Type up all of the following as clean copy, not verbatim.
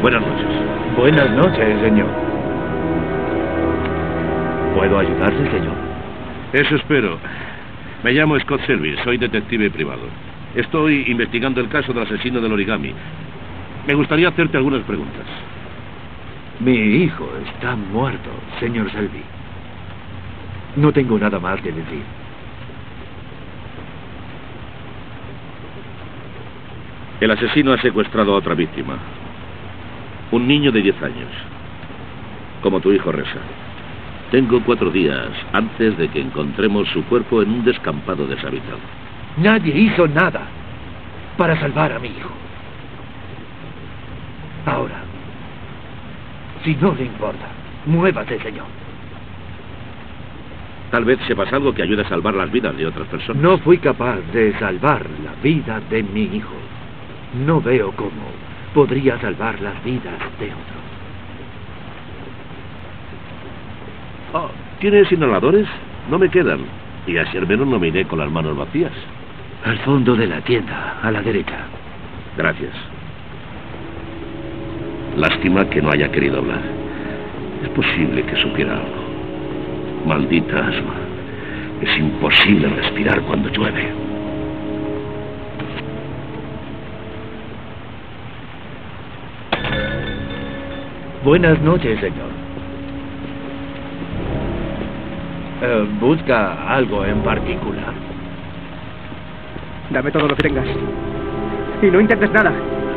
Buenas noches. Buenas noches, señor. ¿Puedo ayudarle, señor? Eso espero. Me llamo Scott Selby, soy detective privado. Estoy investigando el caso del asesino del origami. Me gustaría hacerte algunas preguntas. Mi hijo está muerto, señor Selby. No tengo nada más que decir. El asesino ha secuestrado a otra víctima. Un niño de 10 años. Como tu hijo Reza. Tengo 4 días antes de que encontremos su cuerpo en un descampado deshabitado. Nadie hizo nada para salvar a mi hijo. Ahora, si no le importa, muévase, señor. Tal vez sepas algo que ayude a salvar las vidas de otras personas. No fui capaz de salvar la vida de mi hijo. No veo cómo podría salvar las vidas de otros. Oh, ¿tienes inhaladores? No me quedan. Y así al menos no me iré con las manos vacías. Al fondo de la tienda, a la derecha. Gracias. Lástima que no haya querido hablar. Es posible que supiera algo. Maldita asma. Es imposible respirar cuando llueve. Buenas noches, señor. ¿Busca algo en particular? Dame todo lo que tengas. Y no intentes nada.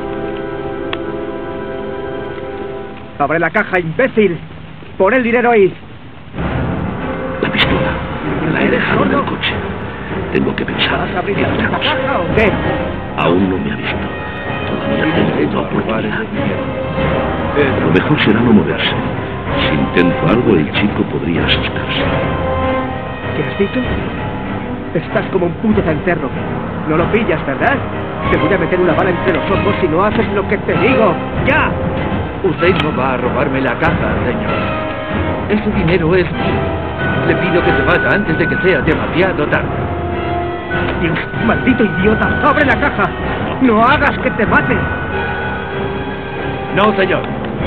¡Abre la caja, imbécil! ¡Pon el dinero ahí! La pistola. La he dejado en el coche. Tengo que pensar. ¿Vas a abrir en la otra cosa. caja o qué? Aún no me ha visto. Todavía tengo otra oportunidad. Lo mejor será no moverse. Si intento algo, el chico podría asustarse. ¿Qué has dicho? Estás como un puto cencerro. No lo pillas, ¿verdad? Te voy a meter una bala entre los ojos si no haces lo que te digo. ¡Ya! Usted no va a robarme la caja, señor. Ese dinero es mío. Le pido que se vaya antes de que sea demasiado tarde. Dios, maldito idiota, abre la caja. No hagas que te mate. No, señor.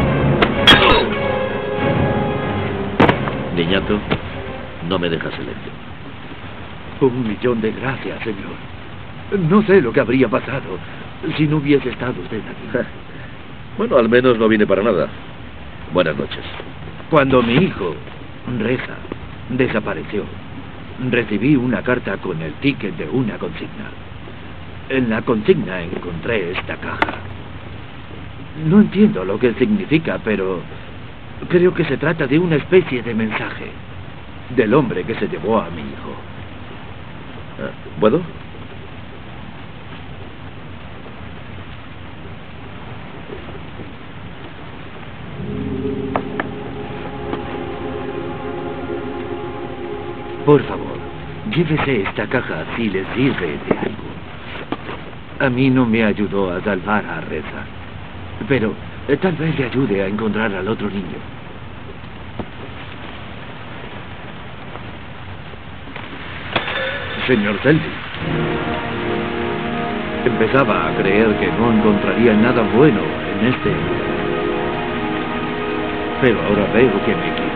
Niñato, no me dejas electo. 1.000.000 de gracias, señor. No sé lo que habría pasado si no hubiese estado usted aquí. Bueno, al menos no vine para nada. Buenas noches. Cuando mi hijo, Reza, desapareció, recibí una carta con el ticket de una consigna. En la consigna encontré esta caja. No entiendo lo que significa, pero creo que se trata de una especie de mensaje del hombre que se llevó a mi hijo. ¿Puedo? Por favor, llévese esta caja si le sirve de algo. A mí no me ayudó a salvar a Reza, pero tal vez le ayude a encontrar al otro niño. Señor Selby, empezaba a creer que no encontraría nada bueno en este lugar. Pero ahora veo que me equivoco.